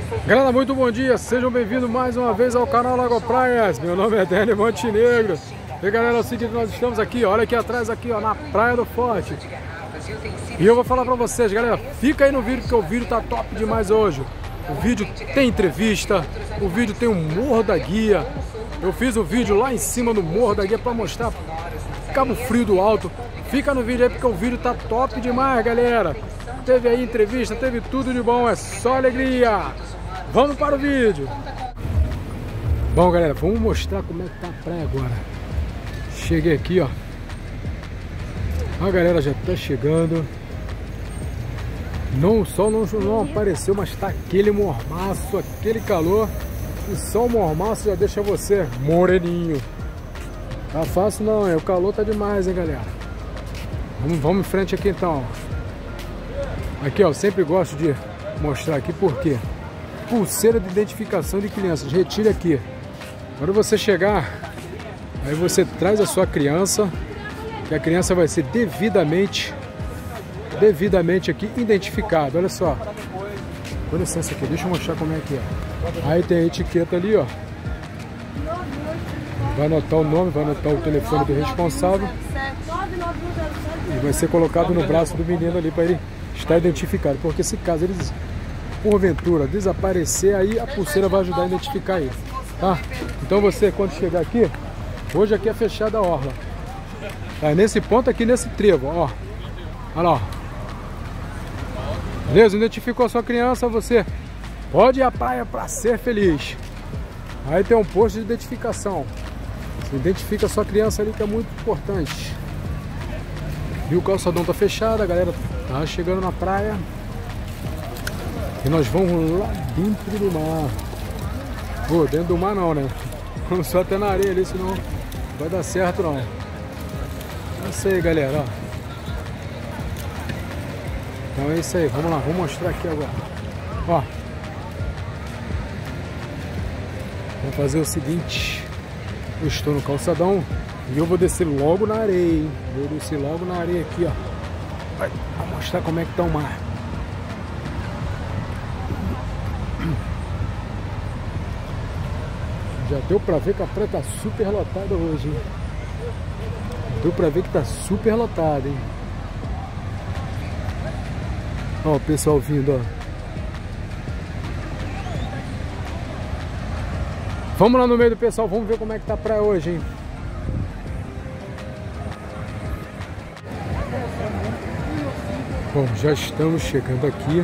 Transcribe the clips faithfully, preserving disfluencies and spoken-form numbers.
Galera, muito bom dia, sejam bem-vindos mais uma vez ao canal Lago Praias. Meu nome é Dani Montenegro. E galera, é o seguinte, nós estamos aqui, olha aqui atrás, aqui ó, na Praia do Forte. E eu vou falar pra vocês, galera, fica aí no vídeo porque o vídeo tá top demais hoje. O vídeo tem entrevista, o vídeo tem o Morro da Guia. Eu fiz o vídeo lá em cima do Morro da Guia pra mostrar Cabo Frio do Alto. Fica no vídeo aí porque o vídeo tá top demais, galera. Teve aí entrevista, teve tudo de bom, é só alegria. Vamos para o vídeo. Bom, galera, vamos mostrar como é que tá a praia agora. Cheguei aqui, ó. A galera já tá chegando. Não, o sol não, não apareceu, mas tá aquele mormaço, aquele calor. E só o mormaço já deixa você moreninho. Tá fácil não, é, o calor tá demais, hein, galera. Vamos, vamos em frente aqui então. Aqui, ó, eu sempre gosto de mostrar aqui porque pulseira de identificação de crianças. Retire aqui. Quando você chegar, aí você traz a sua criança, que a criança vai ser devidamente, devidamente aqui identificada. Olha só. Com licença aqui, deixa eu mostrar como é que é. Aí tem a etiqueta ali, ó. Vai anotar o nome, vai anotar o telefone do responsável. E vai ser colocado no braço do menino ali para ele estar identificado. Porque se caso eles, porventura, desaparecer, aí a pulseira vai ajudar a identificar ele. Tá? Então você, quando chegar aqui, hoje aqui é fechada a orla. Tá, nesse ponto aqui, nesse trevo, ó. Olha lá, ó. Beleza? Identificou a sua criança, você pode ir à praia para ser feliz. Aí tem um posto de identificação. Você identifica a sua criança ali, que é muito importante. E o calçadão tá fechado, a galera tá chegando na praia. E nós vamos lá dentro do mar. Pô, dentro do mar não, né? Vamos só até na areia ali, senão não vai dar certo não. É isso aí, galera, ó. Então é isso aí, vamos lá, vou mostrar aqui agora. Ó. Vou fazer o seguinte. Eu estou no calçadão e eu vou descer logo na areia, hein? Vou descer logo na areia aqui, ó. Vai mostrar como é que tá o mar. Já deu pra ver que a praia tá super lotada hoje, hein? Deu pra ver que tá super lotada, hein? Ó o pessoal vindo, ó. Vamos lá no meio do pessoal, vamos ver como é que tá a praia hoje, hein? Bom, já estamos chegando aqui,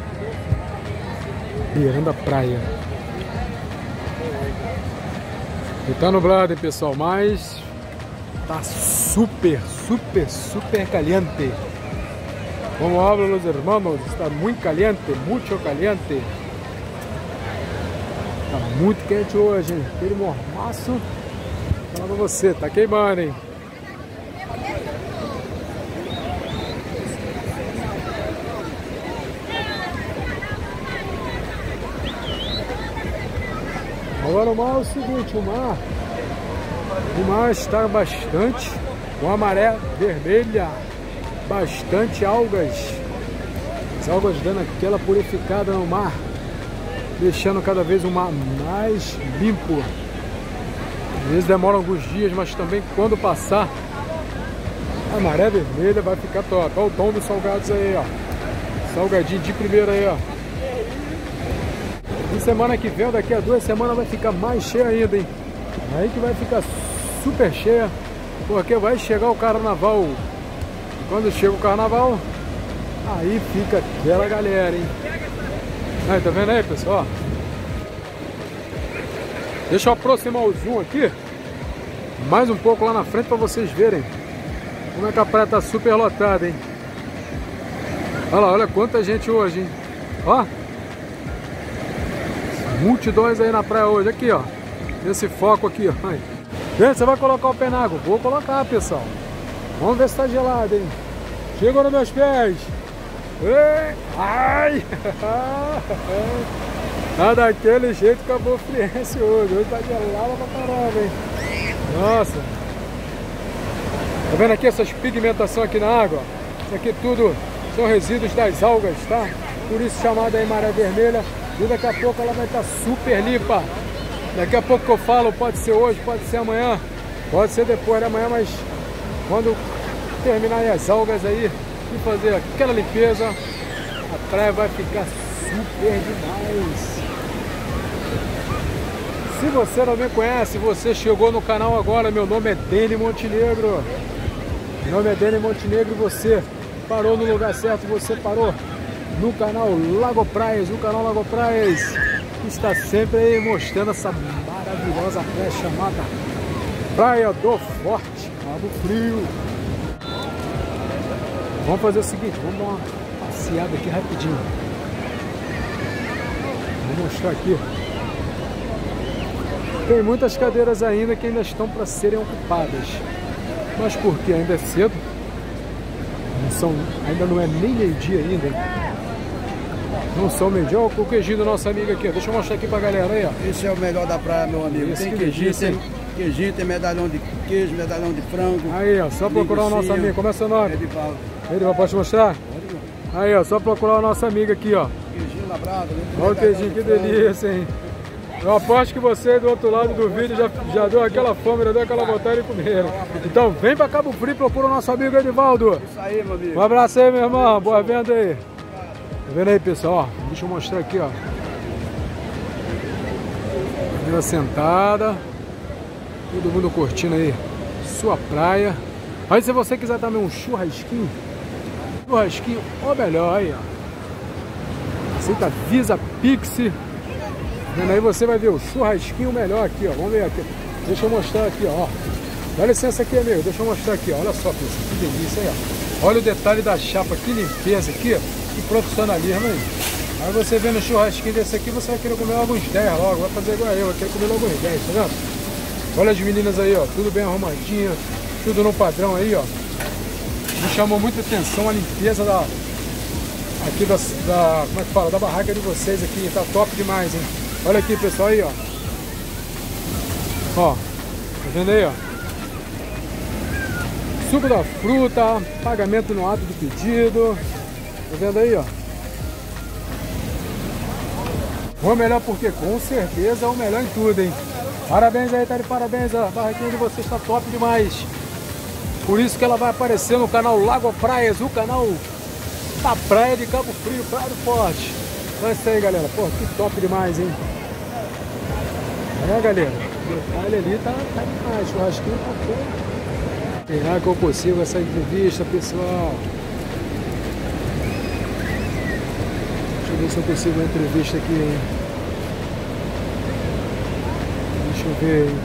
beirando a praia. E tá nublado, hein, pessoal, mas tá super, super, super caliente. Como hablan los hermanos, está muito caliente, muito caliente. Tá muito quente hoje, hein? Aquele mormaço, fala pra você, tá queimando, hein? Agora o mar é o seguinte, o mar, o mar está bastante, com a maré vermelha, bastante algas, as algas dando aquela purificada no mar, deixando cada vez o mar mais limpo. Às vezes demora alguns dias, mas também quando passar a maré vermelha vai ficar top. Olha o tom dos salgados aí, ó. Salgadinho de primeira aí, ó. E semana que vem, daqui a duas semanas, vai ficar mais cheia ainda, hein? Aí que vai ficar super cheia, porque vai chegar o carnaval. E quando chega o carnaval, aí fica aquela galera, hein? Aí, tá vendo aí, pessoal? Deixa eu aproximar o zoom aqui mais um pouco lá na frente para vocês verem como é que a praia tá super lotada, hein? Olha lá, olha quanta gente hoje, hein? Ó, multidões aí na praia hoje, aqui, ó. Nesse foco aqui, ó. Aí. Gente, você vai colocar o pé na água? Vou colocar, pessoal. Vamos ver se tá gelado, hein? Chegou nos meus pés. Ei, ai! Tá daquele jeito que acabou friense hoje. Hoje tá gelado pra caramba, hein? Nossa! Tá vendo aqui essas pigmentações aqui na água? Isso aqui tudo são resíduos das algas, tá? Por isso chamada aí maré vermelha. E daqui a pouco ela vai estar super limpa. Daqui a pouco que eu falo, pode ser hoje, pode ser amanhã, pode ser depois da manhã, mas quando terminarem as algas aí e fazer aquela limpeza, a praia vai ficar super demais. Se você não me conhece, você chegou no canal agora, meu nome é Dene Montenegro. Meu nome é Dene Montenegro e você parou no lugar certo, você parou no canal Lago Praias, o canal Lago Praias está sempre aí mostrando essa maravilhosa praia chamada Praia do Forte, Cabo Frio. Vamos fazer o seguinte, vamos dar uma passeada aqui rapidinho. Vou mostrar aqui. Tem muitas cadeiras ainda que ainda estão para serem ocupadas. Mas porque ainda é cedo, não são, ainda não é nem meio-dia ainda. Não são meio-dia. Olha o queijinho do nosso amigo aqui. Deixa eu mostrar aqui pra galera aí, ó. Esse é o melhor da praia, meu amigo. Esse tem que queijinho, delícia, tem queijinho, tem medalhão de queijo, medalhão de frango. Aí, ó, só procurar o nosso amigo. Como é seu nome? Edivaldo. Ele pode mostrar? Aí, ó, só procurar o nosso amigo aqui, ó. Queijinho na brasa. Olha o queijinho, que delícia, hein? Eu aposto que você do outro lado do vídeo já, já deu aquela fome, já deu aquela vontade de comer. Então vem pra Cabo Frio e procura o nosso amigo Edivaldo. Isso aí, meu amigo. Um abraço aí, meu irmão. Boa venda aí. Tá vendo aí, pessoal? Ó, deixa eu mostrar aqui, ó. Mesa sentada. Todo mundo curtindo aí sua praia. Aí se você quiser também um churrasquinho, churrasquinho ou melhor aí, ó. Aceita Visa, Pix. Vendo aí, você vai ver o churrasquinho melhor aqui, ó. Vamos ver aqui. Deixa eu mostrar aqui, ó. Dá licença aqui, amigo. Deixa eu mostrar aqui, ó. Olha só, pessoal, que delícia aí, ó. Olha o detalhe da chapa, que limpeza aqui, ó. Que profissionalismo aí. Aí você vendo o churrasquinho desse aqui, você vai querer comer logo uns dez logo. Vai fazer igual eu, vai querer comer logo uns dez, tá vendo? Olha as meninas aí, ó. Tudo bem arrumadinho, tudo no padrão aí, ó. Me chamou muita atenção a limpeza da... Aqui da... da como é que fala? Da barraca de vocês aqui. Tá top demais, hein? Olha aqui, pessoal, aí, ó. Ó, tá vendo aí, ó? Suco da fruta, pagamento no ato do pedido. Tá vendo aí, ó? O melhor porque com certeza é o melhor em tudo, hein? Parabéns aí, tá de parabéns. A barraquinha de vocês tá top demais. Por isso que ela vai aparecer no canal Lago Praias, o canal da praia de Cabo Frio, Praia do Forte. Então é isso aí, galera. Pô, que top demais, hein? É, galera. O detalhe ali tá, tá demais. O churrasquinho tá bom. Será que eu consigo essa entrevista, pessoal? Deixa eu ver se eu consigo uma entrevista aqui, hein? Deixa eu ver, hein?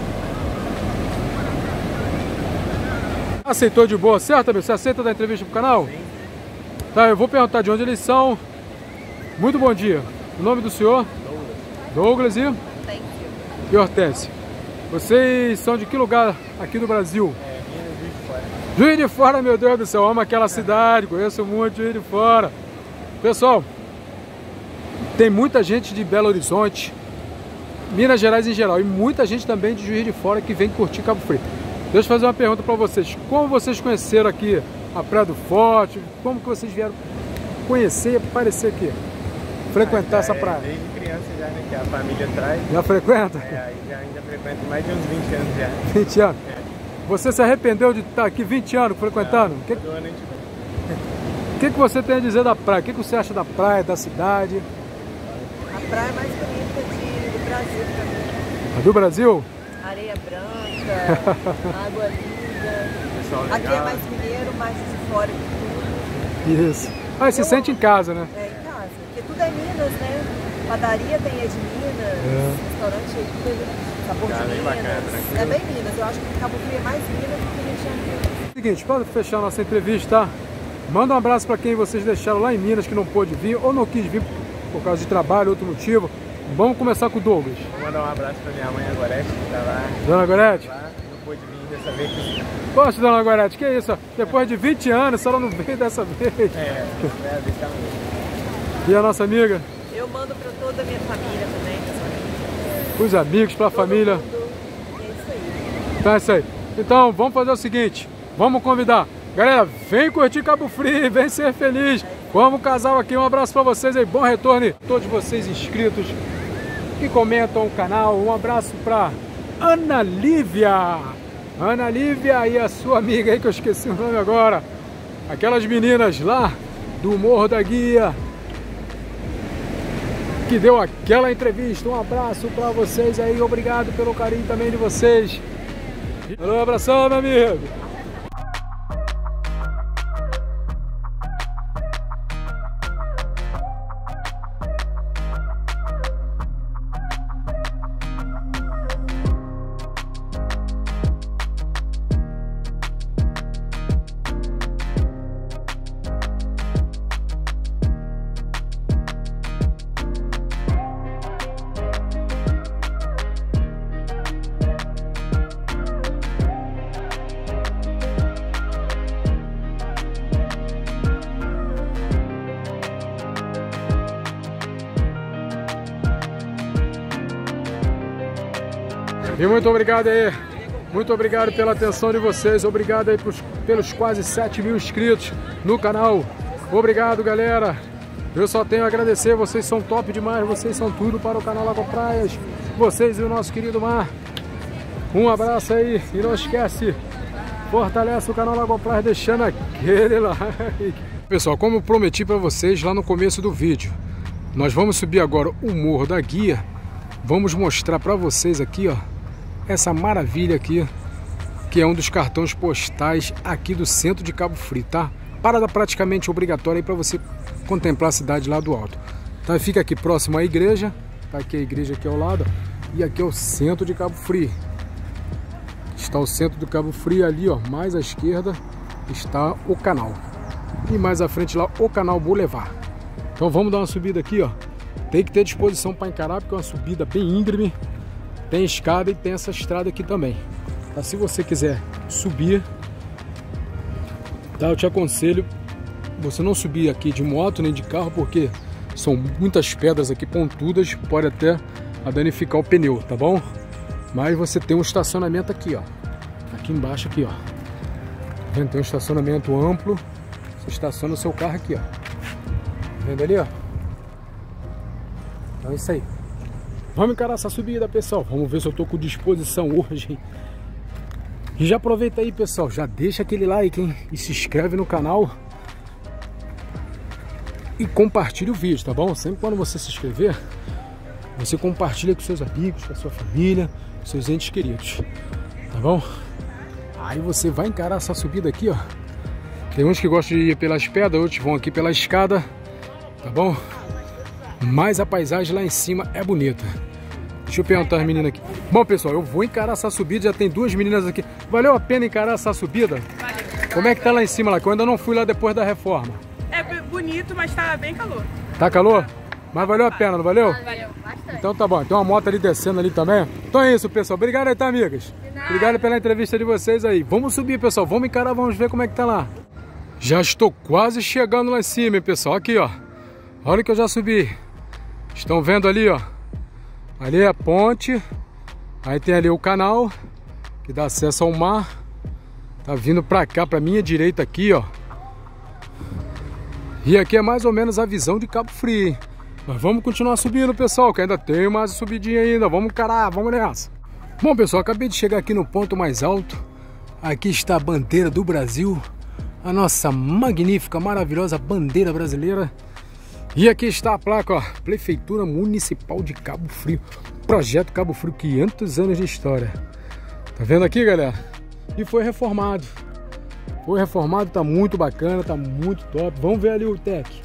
Aceitou de boa, certo, amigo? Você aceita dar entrevista pro canal? Sim. Tá, eu vou perguntar de onde eles são. Muito bom dia. O nome do senhor? Douglas. Douglas e? Hortência. E Hortência. Vocês são de que lugar aqui do Brasil? É, Juiz de Fora. Juiz de Fora, meu Deus do céu. Eu amo aquela cidade, conheço muito Juiz de Fora. Pessoal, tem muita gente de Belo Horizonte, Minas Gerais em geral, e muita gente também de Juiz de Fora que vem curtir Cabo Frio. Deixa eu fazer uma pergunta para vocês. Como vocês conheceram aqui a Praia do Forte? Como que vocês vieram conhecer e aparecer aqui? Frequentar ah, essa praia? Desde criança já, né? Que a família traz. Já frequenta? É, aí já ainda frequento mais de uns vinte anos já. vinte anos? É. Você se arrependeu de estar aqui vinte anos frequentando? Não, que... todo ano a gente vai. O que, que você tem a dizer da praia? O que, que você acha da praia, da cidade? A praia mais bonita de, do Brasil pra mim. A do Brasil? Areia branca, água linda. Pessoal legal. Aqui é mais mineiro, mais de fora de tudo. Isso. Ah, se Eu sente em casa, né? É, em casa. Porque tudo é Minas, né? Padaria tem é de Minas, é. Restaurante é tudo é sabor Tá de bem Minas. bacana, tranquilo. É bem Minas. Eu acho que Cabo Frio é mais Minas do que Rio de Janeiro. Seguinte, para fechar nossa entrevista, tá? Manda um abraço para quem vocês deixaram lá em Minas que não pôde vir ou não quis vir por causa de trabalho, outro motivo. Vamos começar com o Douglas. Vou mandar um abraço para minha mãe, a Gorete, que tá lá. Dona Gorete? Lá, não pôde vir dessa vez. Poxa, Dona Gorete, que isso? Depois de vinte anos, a senhora não veio dessa vez. É, é, deixa mesmo. E a nossa amiga? Eu mando para toda a minha família também, pessoal. Os amigos, para a família. Mundo. É isso aí. Tá, é isso aí. Então, vamos fazer o seguinte. Vamos convidar. Galera, vem curtir Cabo Frio, vem ser feliz. Vamos, casal aqui, um abraço pra vocês aí, bom retorno. Todos vocês inscritos que comentam o canal, um abraço pra Ana Lívia. Ana Lívia e a sua amiga aí, que eu esqueci o nome agora. Aquelas meninas lá do Morro da Guia, que deu aquela entrevista. Um abraço pra vocês aí, obrigado pelo carinho também de vocês. Um abração, meu amigo. E muito obrigado aí, muito obrigado pela atenção de vocês, obrigado aí pros, pelos quase sete mil inscritos no canal. Obrigado, galera. Eu só tenho a agradecer, vocês são top demais, vocês são tudo para o canal Lago Praias, vocês e o nosso querido mar. Um abraço aí e não esquece, fortalece o canal Lago Praias deixando aquele like. Pessoal, como eu prometi para vocês lá no começo do vídeo, nós vamos subir agora o Morro da Guia. Vamos mostrar para vocês aqui, ó, essa maravilha aqui, que é um dos cartões postais aqui do centro de Cabo Frio, tá? Parada praticamente obrigatória aí para você contemplar a cidade lá do alto. Então fica aqui próximo à igreja, tá aqui a igreja aqui ao lado, e aqui é o centro de Cabo Frio. Está o centro do Cabo Frio ali, ó, mais à esquerda está o canal. E mais à frente lá o canal Boulevard. Então vamos dar uma subida aqui, ó. Tem que ter disposição para encarar, porque é uma subida bem íngreme. Tem escada e tem essa estrada aqui também. Tá? Se você quiser subir, tá? Eu te aconselho você não subir aqui de moto nem de carro, porque são muitas pedras aqui pontudas, pode até danificar o pneu, tá bom? Mas você tem um estacionamento aqui, ó. Aqui embaixo aqui, ó. Tá vendo? Tem um estacionamento amplo. Você estaciona o seu carro aqui, ó. Tá vendo ali, ó? Então é isso aí. Vamos encarar essa subida, pessoal. Vamos ver se eu tô com disposição hoje. E já aproveita aí, pessoal. Já deixa aquele like, hein? E se inscreve no canal. E compartilha o vídeo, tá bom? Sempre quando você se inscrever, você compartilha com seus amigos, com a sua família, com seus entes queridos. Tá bom? Aí você vai encarar essa subida aqui, ó. Tem uns que gostam de ir pelas pedras, outros vão aqui pela escada. Tá bom? Mas a paisagem lá em cima é bonita. Deixa eu perguntar às meninas aqui. Bom, pessoal, eu vou encarar essa subida. Já tem duas meninas aqui. Valeu a pena encarar essa subida? Valeu. Como é que tá lá em cima lá? Que eu ainda não fui lá depois da reforma. É bonito, mas tá bem calor. Tá calor? Mas valeu a pena, não valeu? Valeu, bastante. Então tá bom. Tem uma moto ali descendo ali também. Então é isso, pessoal. Obrigado aí, tá, amigas? Obrigado pela entrevista de vocês aí. Vamos subir, pessoal. Vamos encarar, vamos ver como é que tá lá. Já estou quase chegando lá em cima, hein, pessoal. Aqui, ó. Olha que eu já subi. Estão vendo ali, ó. Ali é a ponte. Aí tem ali o canal, que dá acesso ao mar. Tá vindo pra cá, pra minha direita aqui, ó. E aqui é mais ou menos a visão de Cabo Frio, hein? Mas vamos continuar subindo, pessoal, que ainda tem mais subidinha ainda. Vamos encarar, vamos nessa. Bom, pessoal, acabei de chegar aqui no ponto mais alto. Aqui está a bandeira do Brasil. A nossa magnífica, maravilhosa bandeira brasileira. E aqui está a placa, ó, Prefeitura Municipal de Cabo Frio. Projeto Cabo Frio, quinhentos anos de história. Tá vendo aqui, galera? E foi reformado. Foi reformado, tá muito bacana, tá muito top. Vamos ver ali o T E C.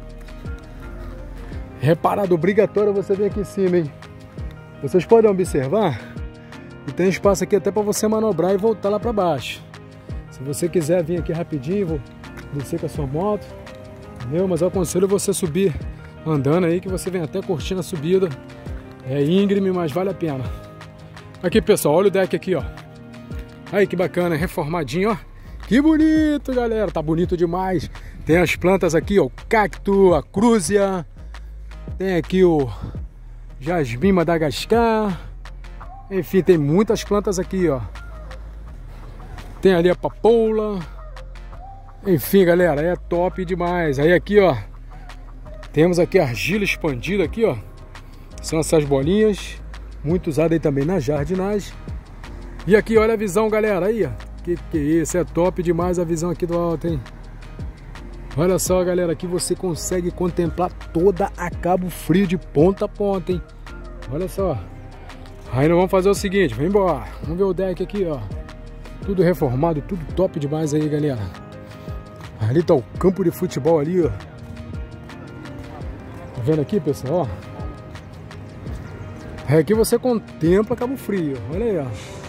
Reparado, obrigatório você vir aqui em cima, hein? Vocês podem observar que tem espaço aqui até para você manobrar e voltar lá para baixo. Se você quiser vir aqui rapidinho, vou descer com a sua moto. Entendeu? Mas eu aconselho você subir andando aí, que você vem até curtindo a subida. É íngreme, mas vale a pena. Aqui, pessoal, olha o deck aqui, ó. Aí que bacana, reformadinho, ó. Que bonito, galera. Tá bonito demais. Tem as plantas aqui, ó. O cacto, a crúzia. Tem aqui o jasmim Madagascar. Enfim, tem muitas plantas aqui, ó. Tem ali a papoula. Enfim, galera, é top demais. Aí aqui, ó, temos aqui a argila expandida aqui, ó. São essas bolinhas, muito usada aí também na jardinagem. E aqui, olha a visão, galera, aí, ó. Que que é isso? É top demais a visão aqui do alto, hein? Olha só, galera, aqui você consegue contemplar toda a Cabo Frio de ponta a ponta, hein? Olha só. Aí nós vamos fazer o seguinte, vem embora. Vamos ver o deck aqui, ó. Tudo reformado, tudo top demais aí, galera. Ali tá o campo de futebol ali, ó. Tá vendo aqui, pessoal, ó? Aqui você contempla Cabo Frio, olha aí, ó.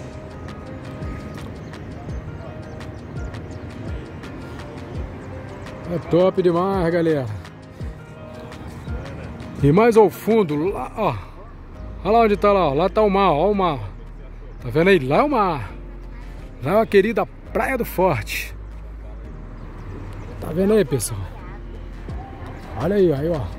É top demais, galera. E mais ao fundo, lá, ó. Olha lá onde tá lá, ó. Lá tá o mar, ó o mar. Tá vendo aí? Lá é o mar. Lá é a querida Praia do Forte. Tá vendo aí, pessoal? Olha aí, aí, ó.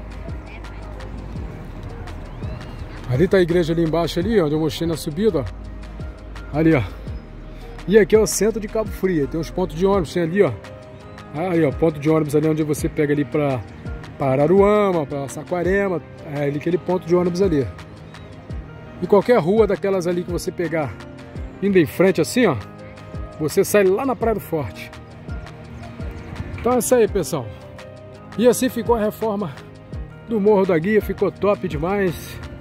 Ali tá a igreja ali embaixo, ali, onde eu mostrei na subida, ó. Ali, ó. E aqui é o centro de Cabo Frio. Tem uns pontos de ônibus, tem ali, ó. Aí, ó, ponto de ônibus ali onde você pega ali pra, pra Araruama, pra Saquarema. É ali, aquele ponto de ônibus ali. E qualquer rua daquelas ali que você pegar indo em frente assim, ó, você sai lá na Praia do Forte. Então é isso aí, pessoal. E assim ficou a reforma do Morro da Guia. Ficou top demais.